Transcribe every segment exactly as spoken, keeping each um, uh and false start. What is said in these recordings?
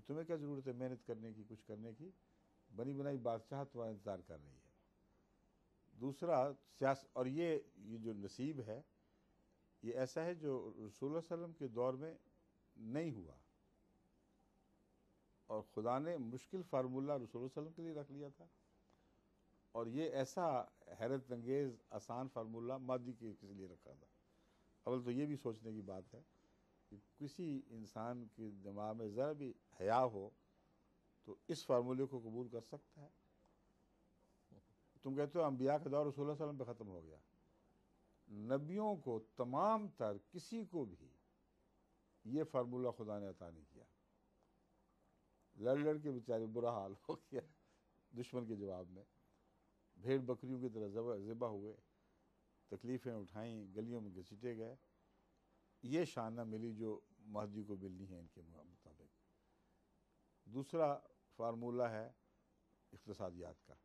تمہیں کیا ضرورت ہے محنت کرنے کی، کچھ کرنے کی، بنی بنائی بادشاہ تمہارا انتظار کر رہی ہے۔ دوسرا سیاست، اور یہ یہ جو نصیب ہے یہ ایسا ہے جو رسول اللہ صلی اللہ علیہ وسلم کے دور میں نہیں ہوا، اور خدا نے مشکل فارمولہ رسول اللہ صلی اللہ علیہ وسلم کے لیے رکھ لیا تھا، اور یہ ایسا حیرت انگیز آسان فارمولہ مادی کے کس لیے رکھا تھا۔ اول تو یہ بھی سوچنے کی بات ہے کہ کسی انسان کے دماغ میں ذرا بھی حیا ہو تو اس فارمولے کو قبول کر سکتا ہے؟ تم کہتے ہو انبیاء کا دور رسول اللہ صلی اللہ علیہ وسلم پہ ختم ہو گیا، نبیوں کو تمام تر کسی کو بھی یہ فارمولہ خدا نے عطا نہیں کیا، لڑ لڑ کے بیچارے برا حال ہو گیا دشمن کے جواب میں، بھیڑ بکریوں کی طرح ذبح ہوئے، تکلیفیں اٹھائیں، گلیوں میں گھسیٹے گئے، یہ شان نہ ملی جو مہدی کو ملنی ہے ان کے مطابق۔ دوسرا فارمولہ ہے اقتصادیات کا۔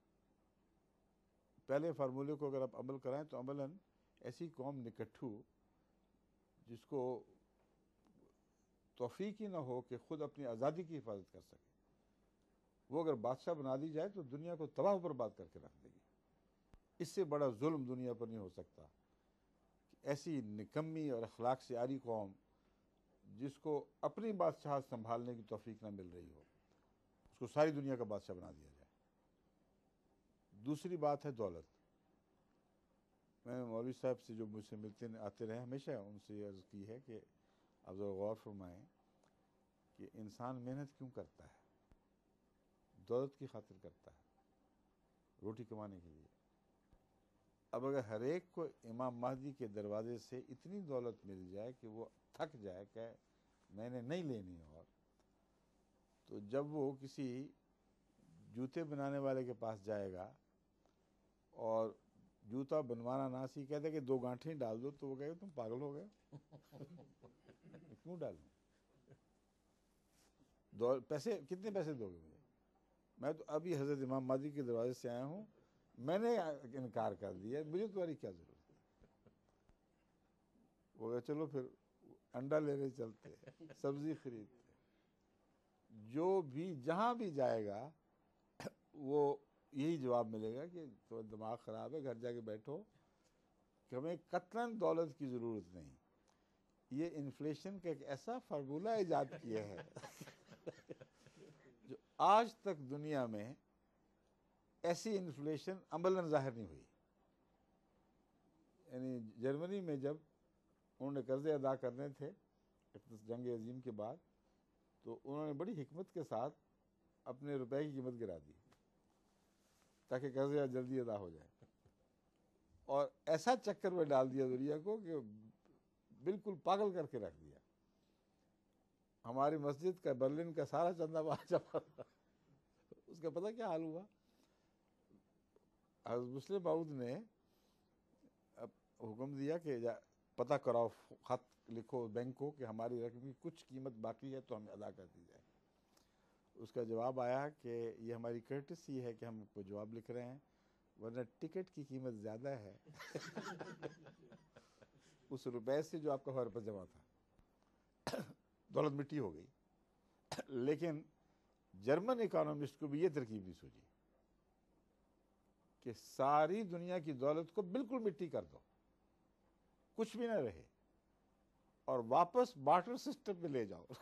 پہلے فارمولے کو اگر آپ عمل کرائیں تو عملاً ایسی قوم نکٹھو جس کو توفیق ہی نہ ہو کہ خود اپنی آزادی کی حفاظت کر سکے، وہ اگر بادشاہ بنا دی جائے تو دنیا کو تباہ و برباد کر کے رکھ دے گی۔ اس سے بڑا ظلم دنیا پر نہیں ہو سکتا کہ ایسی نکمی اور اخلاق سے عاری قوم جس کو اپنی بادشاہت سنبھالنے کی توفیق نہ مل رہی ہو، اس کو ساری دنیا کا بادشاہ بنا دیا جائے۔ دوسری بات ہے دولت۔ میں مولوی صاحب سے جو مجھ سے ملتے آتے رہے ہمیشہ ان سے یہ عرض کی ہے کہ آپ ذرا غور فرمائیں کہ انسان محنت کیوں کرتا ہے؟ دولت کی خاطر کرتا ہے، روٹی کمانے کے لیے۔ اب اگر ہر ایک کو امام مہدی کے دروازے سے اتنی دولت مل جائے کہ وہ تھک جائے کہ میں نے نہیں لینی اور، تو جب وہ کسی جوتے بنانے والے کے پاس جائے گا اور جوتا بنوانا نہ سی کہتے کہ دو گانٹھیں ڈال دو، تو وہ کہے گا تم پاگل ہو گئے کیوں ڈالوں؟ دو پیسے کتنے پیسے دو گے مجھے؟ میں تو ابھی حضرت امام مہدی کے دروازے سے آیا ہوں، میں نے انکار کر دیا، مجھے تمہاری کیا ضرورت ہے؟ وہ کہا چلو پھر انڈا لینے چلتے، سبزی خریدتے۔ جو بھی جہاں بھی جائے گا وہ یہی جواب ملے گا کہ تو دماغ خراب ہے، گھر جا کے بیٹھو، کہ ہمیں قطعاً دولت کی ضرورت نہیں۔ یہ انفلیشن کا ایک ایسا فارمولہ ایجاد کیا ہے جو آج تک دنیا میں ایسی انفلیشن عملاً ظاہر نہیں ہوئی۔ یعنی جرمنی میں جب انہوں نے قرضے ادا کرنے تھے جنگ عظیم کے بعد، تو انہوں نے بڑی حکمت کے ساتھ اپنے روپے کی قیمت گرا دی تاکہ قرضہ جلدی ادا ہو جائے، اور ایسا چکر میں ڈال دیا دنیا کو کہ بالکل پاگل کر کے رکھ دیا۔ ہماری مسجد کا برلن کا سارا چندہ وہاں جمع تھا، اس کا پتہ کیا حال ہوا؟ حضرت مسلم موعود نے حکم دیا کہ پتہ کراؤ، خط لکھو بینک کو کہ ہماری رقم کی کچھ قیمت باقی ہے تو ہمیں ادا کر دی جائے۔ اس کا جواب آیا کہ یہ ہماری کرٹسی ہے کہ ہم کو جواب لکھ رہے ہیں، ورنہ ٹکٹ کی قیمت زیادہ ہے اس روپے سے جو آپ کا ہمارے پاس جمع تھا۔ دولت مٹی ہو گئی۔ لیکن جرمن اکانومسٹ کو بھی یہ ترکیب نہیں سوچی کہ ساری دنیا کی دولت کو بالکل مٹی کر دو، کچھ بھی نہ رہے، اور واپس بارٹر سسٹم میں لے جاؤ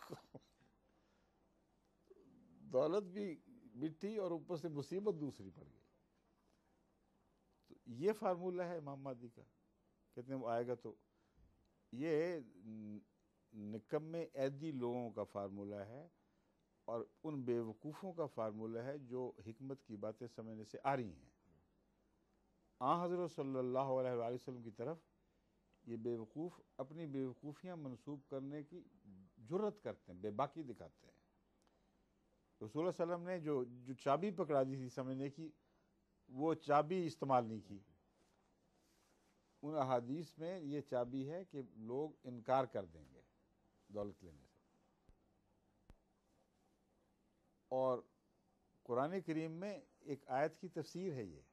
دولت بھی مٹی اور اوپر سے مصیبت دوسری پڑ گئی۔ تو یہ فارمولہ ہے امام مہدی کا، کتنے وہ آئے گا تو یہ نکمے عیدی لوگوں کا فارمولہ ہے، اور ان بے وقوفوں کا فارمولہ ہے جو حکمت کی باتیں سمجھنے سے آ رہی ہیں۔ آن حضرت صلی اللہ علیہ وآلہ وسلم کی طرف یہ بے وقوف اپنی بے وقوفیاں منسوب کرنے کی جرت کرتے ہیں، بے باکی دکھاتے ہیں۔ رسول اللہ صلی اللہ علیہ وسلم نے جو جو چابی پکڑا دی تھی سمجھنے کی، وہ چابی استعمال نہیں کی۔ ان احادیث میں یہ چابی ہے کہ لوگ انکار کر دیں گے دولت لینے سے۔ اور قرآن کریم میں ایک آیت کی تفسیر ہے یہ،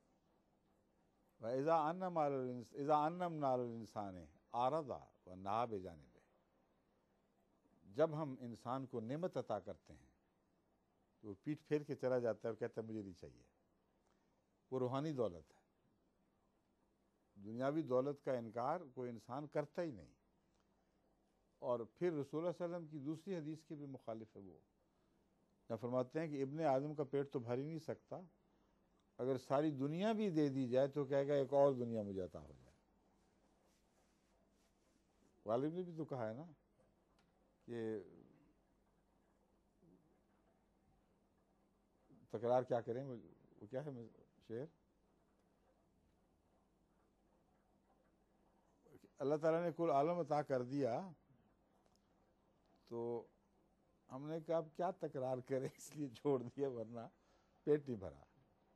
وَإِذَا أَنَّمْنَا عَلَى الْإِنسَانِ أَعْرَضَ وَنَأَىٰ بِجَانِبِهِ، جب ہم انسان کو نعمت عطا کرتے ہیں تو وہ پیٹھ پھیر کے چلا جاتا ہے اور کہتا ہے مجھے نہیں چاہیے. وہ روحانی دولت ہے. دنیاوی دولت کا انکار کوئی انسان کرتا ہی نہیں. اور پھر رسول اللہ صلی اللہ علیہ وسلم کی دوسری حدیث کے بھی مخالف ہے وہ. جہاں فرماتے ہیں کہ ابن آدم کا پیٹ تو بھر ہی نہیں سکتا، اگر ساری دنیا بھی دے دی جائے تو کہے گا ایک اور دنیا مجھے عطا ہو جائے. غالب نے بھی تو کہا ہے نا کہ تکرار کیا کریں، وہ کیا ہے شعر، اللہ تعالیٰ نے کل عالم عطا کر دیا تو ہم نے کہا اب کیا تکرار کریں، اس لیے چھوڑ دیا، ورنہ پیٹ نہیں بھرا.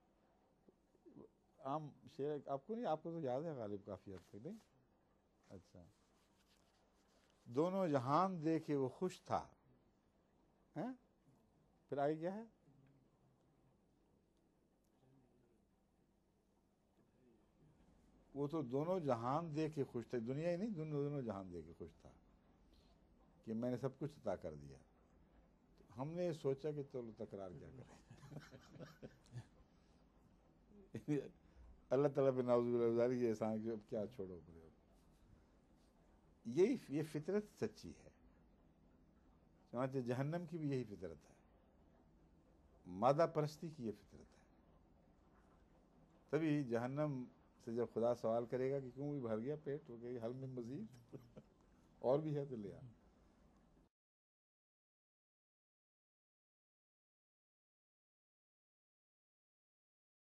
عام شعر آپ کو نہیں، آپ کو تو یاد ہے غالب کافی حد تک، نہیں؟ اچھا. دونوں جہان دیکھے وہ خوش تھا. ہیں؟ پھر آگے کیا ہے؟ وہ تو دونوں جہان دے کے خوش تھا، دنیا ہی نہیں، دونوں دونوں جہان دے کے خوش تھا کہ میں نے سب کچھ عطا کر دیا. ہم نے سوچا کہ چلو تکرار کیا کریں. اللہ تعالیٰ پہ نعوذ باللہ یہ احسان کہ اب کیا چھوڑو پڑے. یہی یہ فطرت سچی ہے. چنانچہ جہنم کی بھی یہی فطرت ہے، مادہ پرستی کی یہ فطرت ہے. تبھی جہنم سے جب خدا سوال کرے گا کہ کیوں بھی بھر گیا پیٹ، ہو گئی حل میں مزید اور بھی ہے تو لے آ.